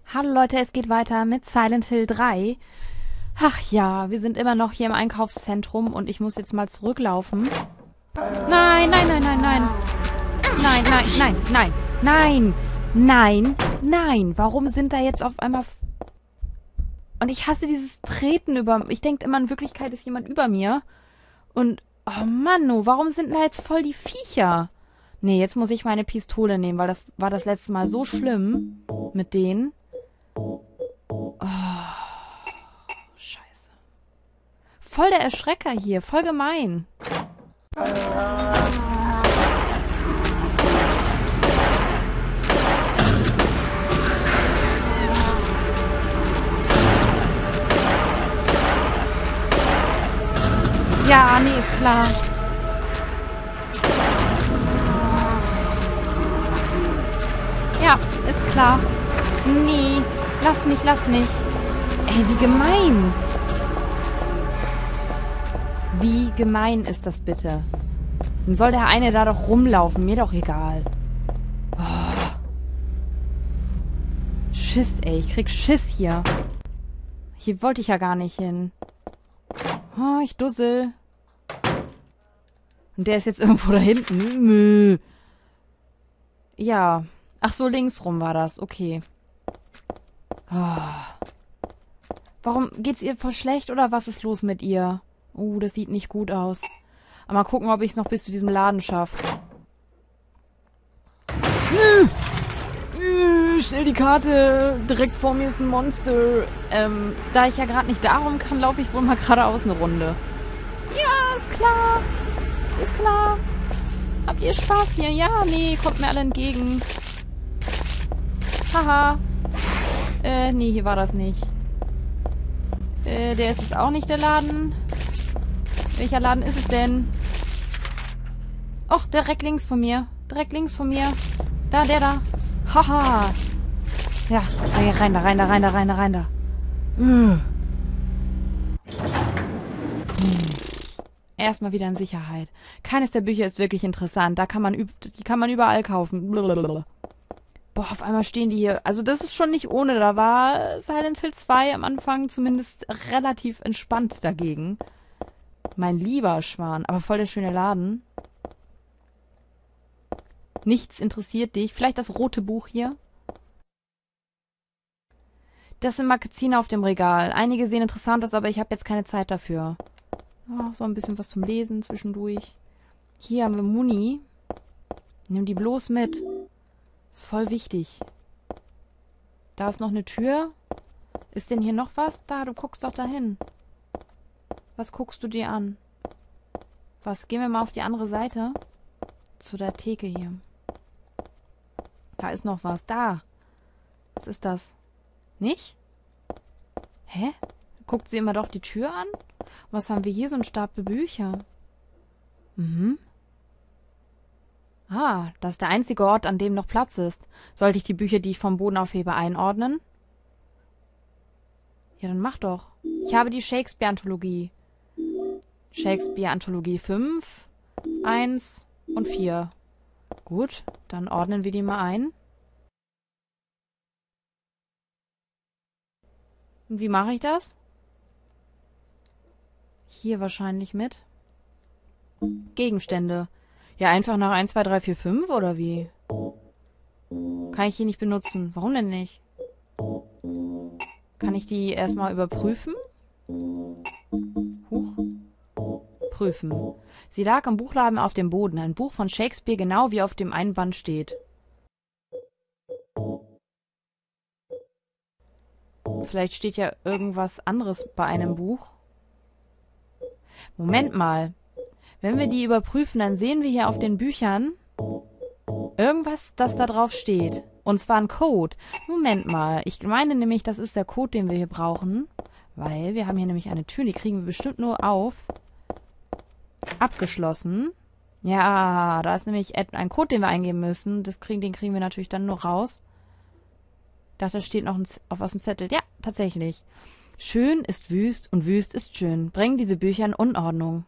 Hallo Leute, es geht weiter mit Silent Hill 3. Ach ja, wir sind immer noch hier im Einkaufszentrum und ich muss jetzt mal zurücklaufen. Nein, nein, nein, nein, nein. Nein, nein, nein, nein, nein, nein, nein. Warum sind da jetzt auf einmal... Und ich hasse dieses Treten über... Ich denke immer, in Wirklichkeit ist jemand über mir. Und, oh Mann, oh, warum sind da jetzt voll die Viecher? Nee, jetzt muss ich meine Pistole nehmen, weil das war das letzte Mal so schlimm mit denen. Oh, scheiße. Voll der Erschrecker hier, voll gemein. Ja, nee, ist klar. Ja, ist klar. Nee, lass mich, lass mich. Ey, wie gemein. Wie gemein ist das bitte? Dann soll der eine da doch rumlaufen, mir doch egal. Oh. Schiss, ey, ich krieg Schiss hier. Hier wollte ich ja gar nicht hin. Oh, ich dussel. Und der ist jetzt irgendwo da hinten. Ja. Ach so, links rum war das. Okay. Oh. Warum geht's ihr voll schlecht oder was ist los mit ihr? Das sieht nicht gut aus. Aber mal gucken, ob ich es noch bis zu diesem Laden schaffe. Schnell die Karte. Direkt vor mir ist ein Monster. Da ich ja gerade nicht darum kann, laufe ich wohl mal geradeaus eine Runde. Ja, ist klar. Ist klar. Habt ihr Spaß hier? Ja, nee, kommt mir alle entgegen. Haha. Nee, hier war das nicht. Der ist es auch nicht, der Laden. Welcher Laden ist es denn? Och, direkt links von mir. Direkt links von mir. Da, der da. Haha. Ja, rein da, rein da, rein da, rein da, rein da. Erstmal wieder in Sicherheit. Keines der Bücher ist wirklich interessant. Die kann man überall kaufen. Blablabla. Boah, auf einmal stehen die hier. Also das ist schon nicht ohne. Da war Silent Hill 2 am Anfang zumindest relativ entspannt dagegen. Mein lieber Schwan. Aber voll der schöne Laden. Nichts interessiert dich. Vielleicht das rote Buch hier? Das sind Magazine auf dem Regal. Einige sehen interessant aus, aber ich habe jetzt keine Zeit dafür. Oh, so ein bisschen was zum Lesen zwischendurch. Hier haben wir Muni. Nimm die bloß mit. Ist voll wichtig. Da ist noch eine Tür. Ist denn hier noch was? Da, du guckst doch dahin. Was guckst du dir an? Was? Gehen wir mal auf die andere Seite. Zu der Theke hier. Da ist noch was. Da. Was ist das? Nicht? Hä? Guckt sie immer doch die Tür an? Was haben wir hier? So ein Stapel Bücher. Ah, das ist der einzige Ort, an dem noch Platz ist. Sollte ich die Bücher, die ich vom Boden aufhebe, einordnen? Ja, dann mach doch. Ich habe die Shakespeare-Anthologie. Shakespeare-Anthologie 5, 1 und 4. Gut, dann ordnen wir die mal ein. Und wie mache ich das? Hier wahrscheinlich mit. Gegenstände. Ja, einfach nach 1, 2, 3, 4, 5 oder wie? Kann ich die nicht benutzen? Warum denn nicht? Kann ich die erstmal überprüfen? Huch. Prüfen. Sie lag im Buchladen auf dem Boden. Ein Buch von Shakespeare, genau wie auf dem Einband steht. Vielleicht steht ja irgendwas anderes bei einem Buch. Moment mal. Wenn wir die überprüfen, dann sehen wir hier auf den Büchern irgendwas, das da drauf steht. Und zwar ein Code. Moment mal. Ich meine nämlich, das ist der Code, den wir hier brauchen. Weil wir haben hier nämlich eine Tür, die kriegen wir bestimmt nur auf. Abgeschlossen. Ja, da ist nämlich ein Code, den wir eingeben müssen. Den kriegen wir natürlich dann nur raus. Ich dachte, da steht noch auf was ein Zettel. Ja, tatsächlich. Schön ist wüst und wüst ist schön. Bring diese Bücher in Unordnung.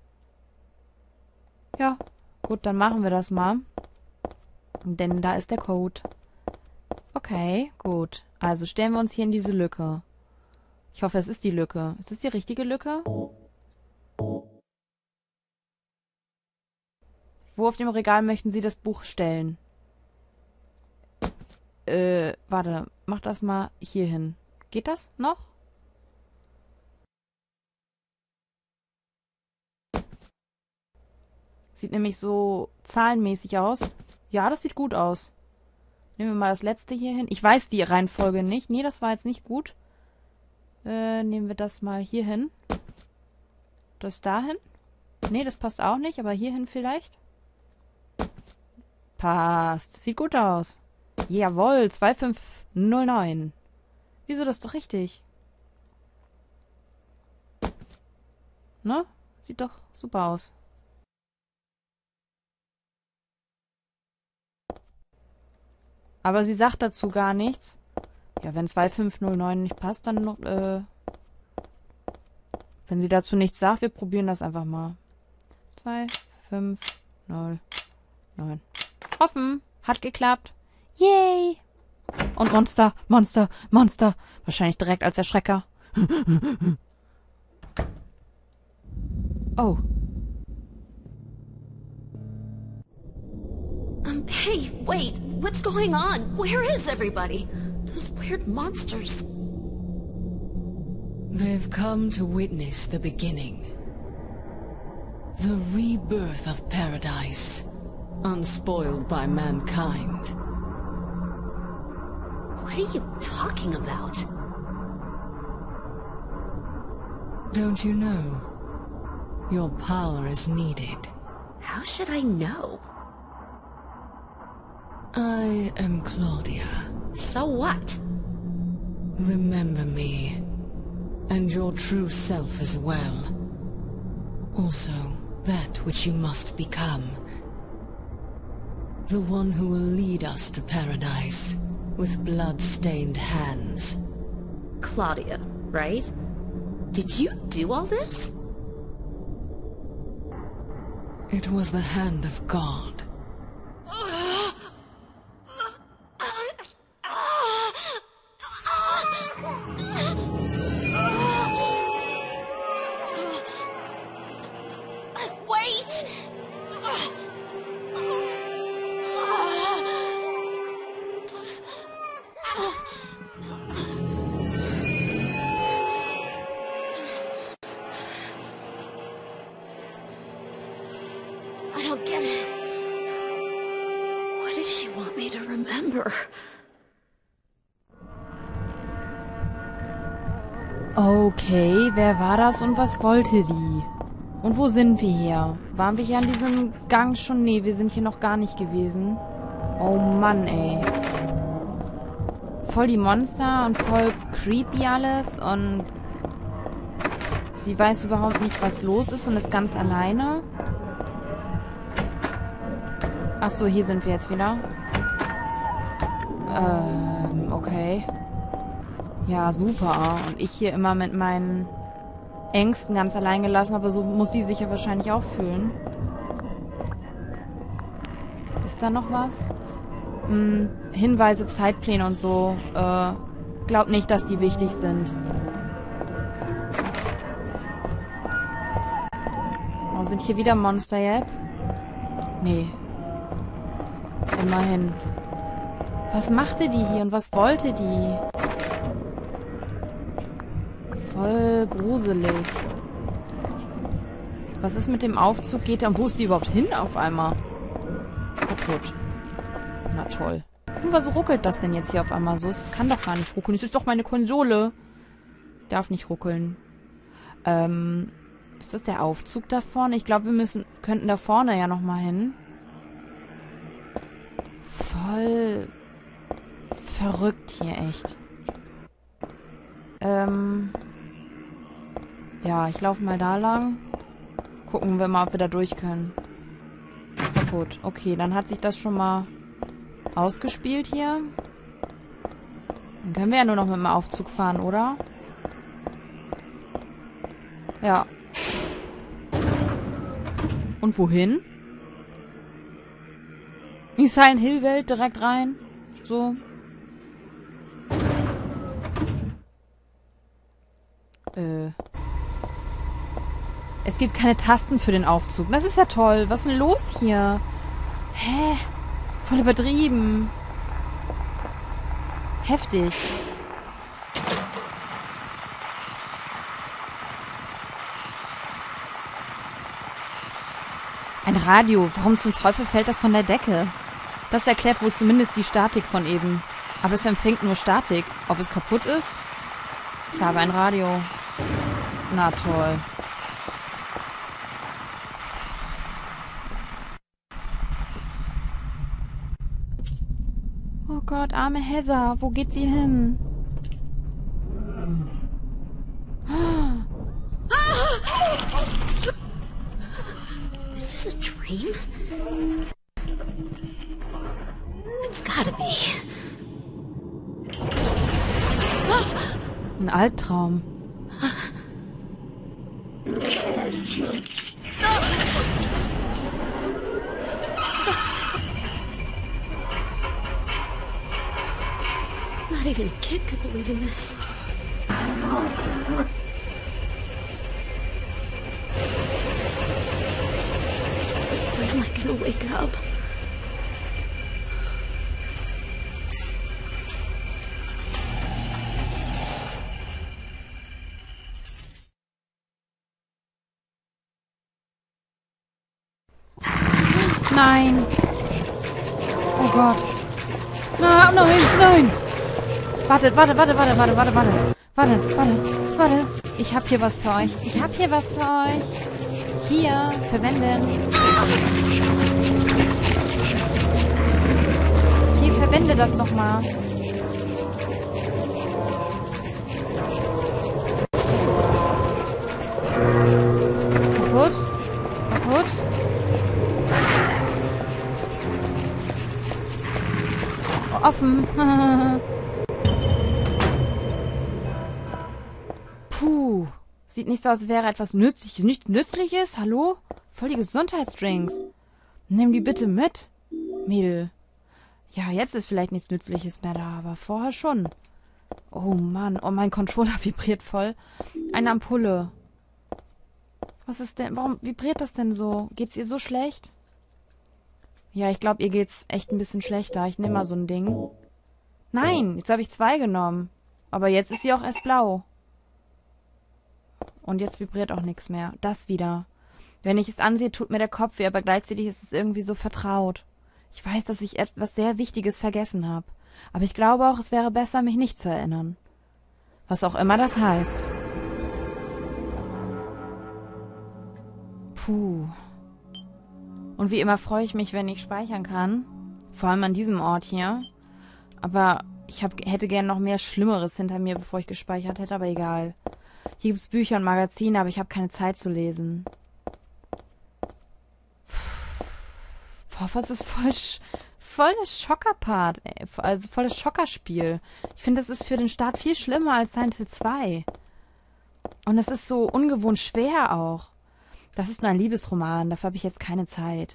Ja, gut, dann machen wir das mal. Denn da ist der Code. Okay, gut. Also stellen wir uns hier in diese Lücke. Ich hoffe, es ist die Lücke. Ist es die richtige Lücke? Wo auf dem Regal möchten Sie das Buch stellen? Warte. Mach das mal hier hin. Geht das noch? Sieht nämlich so zahlenmäßig aus. Ja, das sieht gut aus. Nehmen wir mal das letzte hier hin. Ich weiß die Reihenfolge nicht. Nee, das war jetzt nicht gut. Nehmen wir das mal hier hin. Das dahin. Nee, das passt auch nicht, aber hierhin vielleicht. Passt. Sieht gut aus. Jawohl, 2509. Wieso, das ist doch richtig. Ne? Sieht doch super aus. Aber sie sagt dazu gar nichts. Ja, wenn 2509 nicht passt, dann noch, wenn sie dazu nichts sagt, wir probieren das einfach mal. 2509. Offen. Hat geklappt. Yay! Und Monster, Monster, Monster. Wahrscheinlich direkt als Erschrecker. Oh. Hey, wait! What's going on? Where is everybody? Those weird monsters. They've come to witness the beginning. The rebirth of paradise, unspoiled by mankind. What are you talking about? Don't you know? Your power is needed. How should I know? I am Claudia. So what? Remember me, and your true self as well. Also, that which you must become. The one who will lead us to paradise, with blood-stained hands. Claudia, right? Did you do all this? It was the hand of God. Wait! I don't get it. What does she want me to remember? Okay, wer war das und was wollte die? Und wo sind wir hier? Waren wir hier an diesem Gang schon? Nee, wir sind hier noch gar nicht gewesen. Oh Mann, ey. Voll die Monster und voll creepy alles und sie weiß überhaupt nicht, was los ist und ist ganz alleine. Achso, hier sind wir jetzt wieder. Okay. Ja, super. Und ich hier immer mit meinen Ängsten ganz allein gelassen, aber so muss sie sich ja wahrscheinlich auch fühlen. Ist da noch was? Hinweise, Zeitpläne und so. Glaub nicht, dass die wichtig sind. Oh, sind hier wieder Monster jetzt? Nee. Immerhin. Was machte die hier und was wollte die? Voll gruselig. Was ist mit dem Aufzug? Geht der? Und wo ist die überhaupt hin auf einmal? Kaputt. Na toll. Und was ruckelt das denn jetzt hier auf einmal so? Es kann doch gar nicht ruckeln. Das ist doch meine Konsole. Ich darf nicht ruckeln. Ist das der Aufzug da vorne? Ich glaube, wir könnten da vorne ja nochmal hin. Voll verrückt hier, echt. Ja, ich laufe mal da lang. Gucken wir mal, ob wir da durch können. Kaputt. Okay, dann hat sich das schon mal ausgespielt hier. Dann können wir ja nur noch mit dem Aufzug fahren, oder? Ja. Und wohin? In die Silent Hill Welt direkt rein. So. Es gibt keine Tasten für den Aufzug. Das ist ja toll. Was ist denn los hier? Hä? Voll übertrieben. Heftig. Ein Radio. Warum zum Teufel fällt das von der Decke? Das erklärt wohl zumindest die Statik von eben. Aber es empfängt nur Statik. Ob es kaputt ist? Ich habe ein Radio. Na toll. Oh Gott, arme Heather. Wo geht sie hin? Is this a dream? It's gotta be. Ein Albtraum. Not even a kid could believe in this. When am I gonna wake up? Nein. Oh Gott. Na, nein, nein. Wartet. Warte. Ich hab hier was für euch. Hier, verwenden. Hier, verwende das doch mal. Kaputt. Oh, offen. Puh. Sieht nicht so aus, als wäre etwas Nützliches. Nichts Nützliches? Hallo? Voll die Gesundheitsdrinks. Nimm die bitte mit, Mädel. Ja, jetzt ist vielleicht nichts Nützliches mehr da, aber vorher schon. Oh Mann, oh, mein Controller vibriert voll. Eine Ampulle. Was ist denn? Warum vibriert das denn so? Geht's ihr so schlecht? Ja, ich glaube, ihr geht's echt ein bisschen schlechter. Ich nehme mal so ein Ding. Nein, jetzt habe ich 2 genommen. Aber jetzt ist sie auch erst blau. Und jetzt vibriert auch nichts mehr. Das wieder. Wenn ich es ansehe, tut mir der Kopf weh, aber gleichzeitig ist es irgendwie so vertraut. Ich weiß, dass ich etwas sehr Wichtiges vergessen habe. Aber ich glaube auch, es wäre besser, mich nicht zu erinnern. Was auch immer das heißt. Puh. Und wie immer freue ich mich, wenn ich speichern kann. Vor allem an diesem Ort hier. Aber ich hätte gern noch mehr Schlimmeres hinter mir, bevor ich gespeichert hätte, aber egal. Hier gibt es Bücher und Magazine, aber ich habe keine Zeit zu lesen. Boah, was ist voll das Schockerpart, ey. Also voll das Schockerspiel. Ich finde, das ist für den Start viel schlimmer als Silent Hill 2. Und das ist so ungewohnt schwer auch. Das ist nur ein Liebesroman, dafür habe ich jetzt keine Zeit.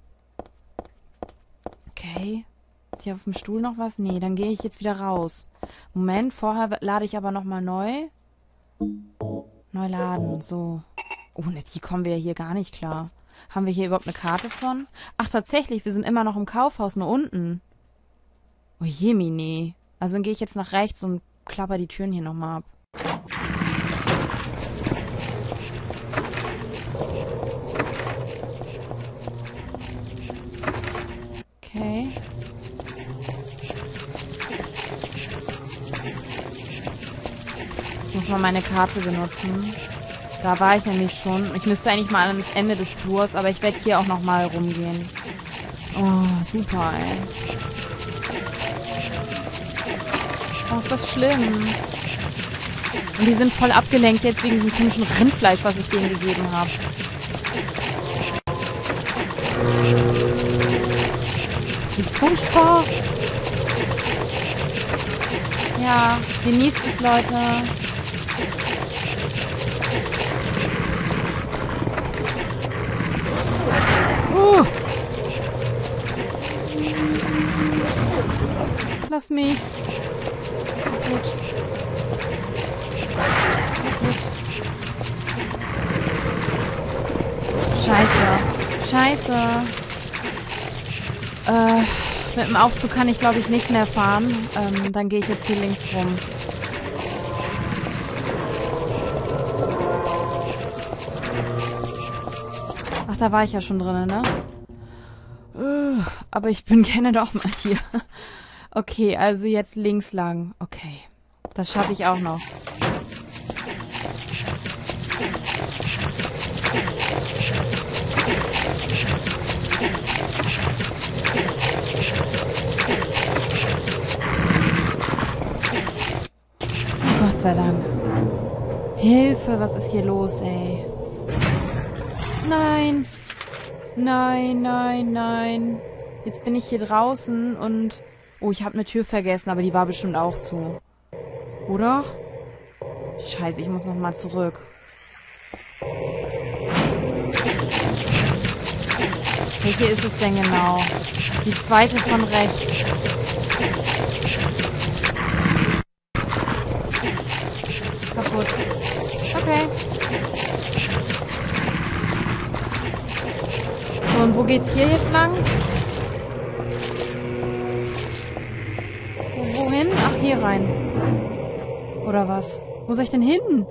Okay. Ist hier auf dem Stuhl noch was? Nee, dann gehe ich jetzt wieder raus. Moment, vorher lade ich aber nochmal neu. Neu laden, so. Oh, die kommen wir ja hier gar nicht klar. Haben wir hier überhaupt eine Karte von? Ach, tatsächlich, wir sind immer noch im Kaufhaus, nur unten. Oh jemine. Also dann gehe ich jetzt nach rechts und klapper die Türen hier nochmal ab. Okay. Ich muss mal meine Karte benutzen. Da war ich nämlich schon. Ich müsste eigentlich mal ans Ende des Flurs, aber ich werde hier auch nochmal rumgehen. Oh, super, ey. Oh, ist das schlimm. Und die sind voll abgelenkt jetzt wegen dem komischen Rindfleisch, was ich denen gegeben habe. Wie furchtbar. Ja, genießt es, Leute. Lass mich. Gut. Gut. scheiße. Mit dem Aufzug kann ich, glaube ich, nicht mehr fahren. Dann gehe ich jetzt hier links rum. Ach, da war ich ja schon drin, ne? Aber ich bin gerne doch mal hier. Okay, also jetzt links lang. Okay. Das schaffe ich auch noch. Oh, Gott sei Dank. Hilfe, was ist hier los, ey? Nein. Nein, nein, nein. Jetzt bin ich hier draußen und... Oh, ich habe eine Tür vergessen, aber die war bestimmt auch zu. Oder? Scheiße, ich muss nochmal zurück. Welche ist es denn genau? Die zweite von rechts. Kaputt. Okay. So, und wo geht's hier jetzt lang? Wohin? Ach, hier rein. Oder was? Wo soll ich denn hin?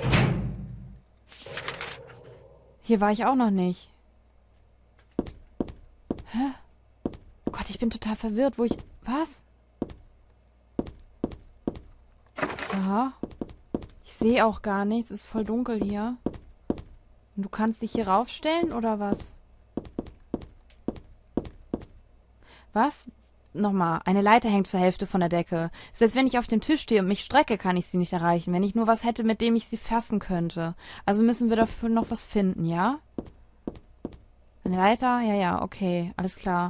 Hier war ich auch noch nicht. Hä? Oh Gott, ich bin total verwirrt, wo ich... Was? Aha. Ich sehe auch gar nichts. Es ist voll dunkel hier. Und du kannst dich hier raufstellen, oder was? Was? Nochmal. Eine Leiter hängt zur Hälfte von der Decke. Selbst wenn ich auf dem Tisch stehe und mich strecke, kann ich sie nicht erreichen, wenn ich nur was hätte, mit dem ich sie fassen könnte. Also müssen wir dafür noch was finden, ja? Eine Leiter? Ja, ja, okay. Alles klar.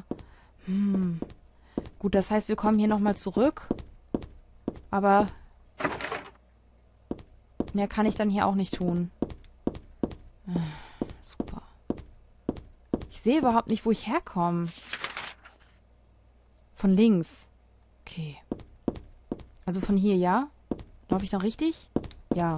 Gut, das heißt, wir kommen hier nochmal zurück. Aber mehr kann ich dann hier auch nicht tun. Super. Ich sehe überhaupt nicht, wo ich herkomme. Von links. Okay. Also von hier, ja? Laufe ich dann richtig? Ja.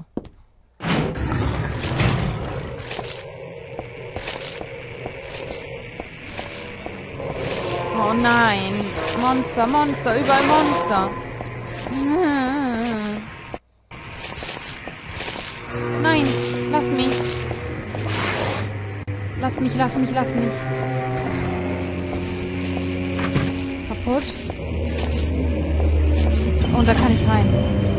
Oh nein. Monster, Monster, überall Monster. Nein, lass mich. Lass mich, lass mich, lass mich. Kaputt. Und da kann ich rein.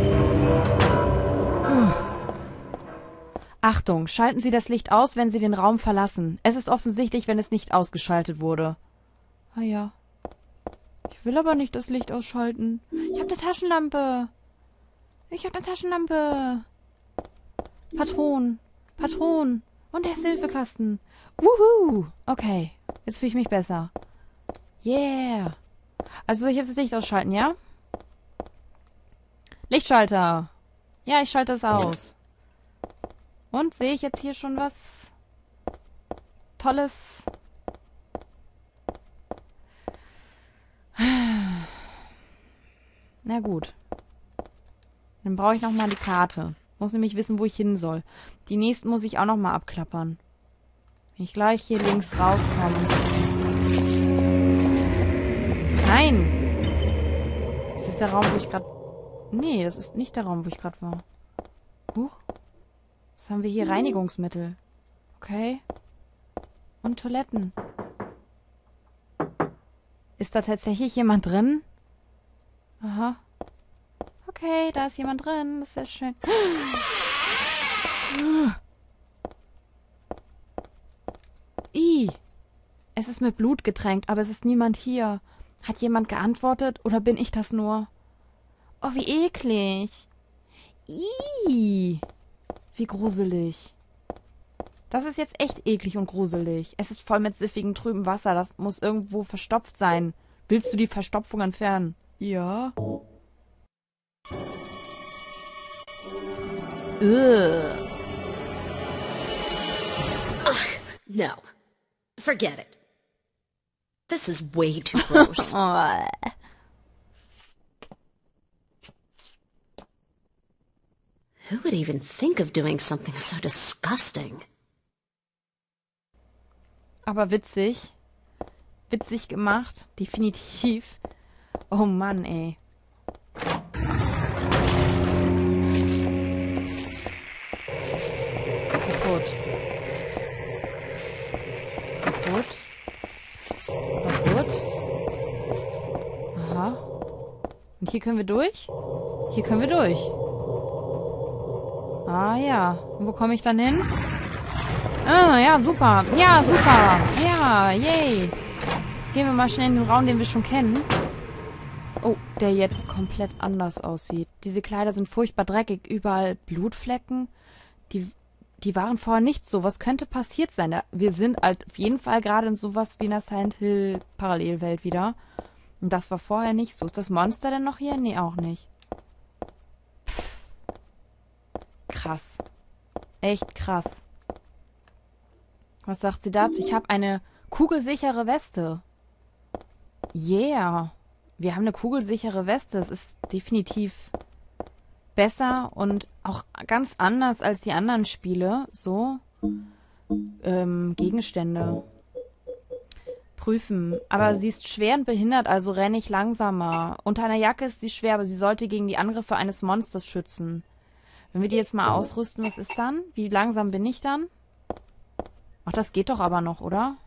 Achtung, schalten Sie das Licht aus, wenn Sie den Raum verlassen. Es ist offensichtlich, wenn es nicht ausgeschaltet wurde. Ah ja. Ich will aber nicht das Licht ausschalten. Ich habe eine Taschenlampe. Ich habe eine Taschenlampe. Patron. Patron. Und der Hilfekasten. Wuhu. Okay. Jetzt fühle ich mich besser. Yeah. Also soll ich jetzt das Licht ausschalten, ja? Lichtschalter. Ja, ich schalte es aus. Und sehe ich jetzt hier schon was Tolles? Na gut. Dann brauche ich nochmal die Karte. Muss nämlich wissen, wo ich hin soll. Die nächsten muss ich auch nochmal abklappern. Wenn ich gleich hier links rauskomme. Nein! Ist das der Raum, wo ich gerade... Nee, das ist nicht der Raum, wo ich gerade war. Huch. Was haben wir hier? Reinigungsmittel. Okay. Und Toiletten. Ist da tatsächlich jemand drin? Aha. Okay, da ist jemand drin. Das ist sehr schön. Es ist mit Blut getränkt, aber es ist niemand hier. Hat jemand geantwortet oder bin ich das nur? Oh, wie eklig. Wie gruselig. Das ist jetzt echt eklig und gruselig. Es ist voll mit siffigem, trüben Wasser. Das muss irgendwo verstopft sein. Willst du die Verstopfung entfernen? Ja. Ugh, no. Forget it. This is way too gross. Who would even think of doing something so disgusting? Aber witzig. Witzig gemacht. Definitiv. Oh Mann, ey. Kaputt. Kaputt. Kaputt. Aha. Und hier können wir durch? Hier können wir durch. Ah ja. Und wo komme ich dann hin? Ah, ja, super. Ja, super. Ja, yay. Gehen wir mal schnell in den Raum, den wir schon kennen. Oh, der jetzt komplett anders aussieht. Diese Kleider sind furchtbar dreckig. Überall Blutflecken. Die waren vorher nicht so. Was könnte passiert sein? Wir sind halt auf jeden Fall gerade in sowas wie einer Silent Hill Parallelwelt wieder. Und das war vorher nicht so. Ist das Monster denn noch hier? Nee, auch nicht. Pff. Krass. Echt krass. Was sagt sie dazu? Ich habe eine kugelsichere Weste. Yeah. Wir haben eine kugelsichere Weste. Es ist definitiv besser und auch ganz anders als die anderen Spiele. So. Gegenstände. Prüfen. Aber sie ist schwer und behindert, also renne ich langsamer. Unter einer Jacke ist sie schwer, aber sie sollte gegen die Angriffe eines Monsters schützen. Wenn wir die jetzt mal ausrüsten, was ist dann? Wie langsam bin ich dann? Ach, das geht doch aber noch, oder?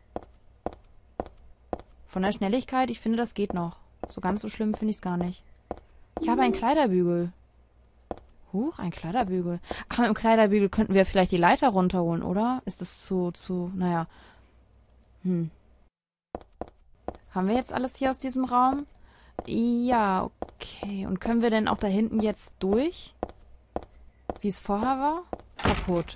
Von der Schnelligkeit, ich finde, das geht noch. So ganz so schlimm finde ich es gar nicht. Ich habe einen Kleiderbügel. Huch, ein Kleiderbügel. Ach, mit dem Kleiderbügel könnten wir vielleicht die Leiter runterholen, oder? Ist das naja. Haben wir jetzt alles hier aus diesem Raum? Ja, okay. Und können wir denn auch da hinten jetzt durch? Wie es vorher war? Kaputt.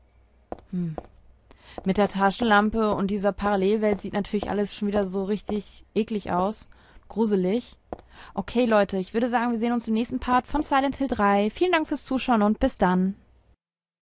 Mit der Taschenlampe und dieser Parallelwelt sieht natürlich alles schon wieder so richtig eklig aus. Gruselig. Okay, Leute, ich würde sagen, wir sehen uns im nächsten Part von Silent Hill 3. Vielen Dank fürs Zuschauen und bis dann.